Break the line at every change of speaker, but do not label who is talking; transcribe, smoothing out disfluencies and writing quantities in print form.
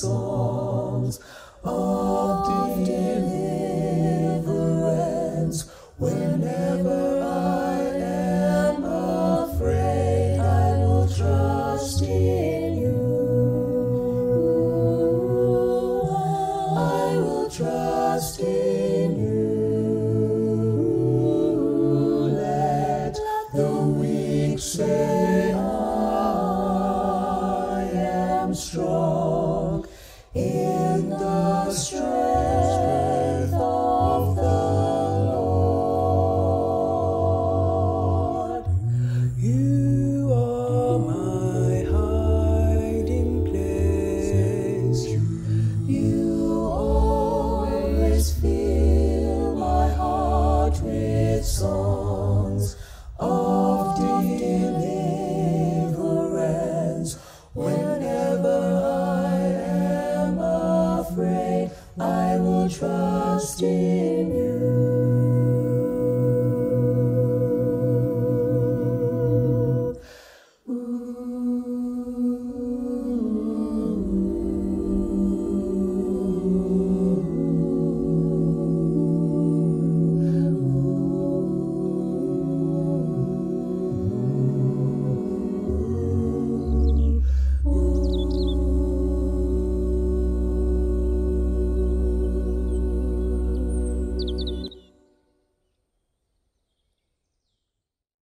songs of deliverance. Whenever I am afraid, I will trust in you. I will trust in you. Let the weak say, I am strong in the strength of the Lord. You are my hiding place. You always fill my heart with songs of deliverance. Whenever I am afraid, I will trust in you.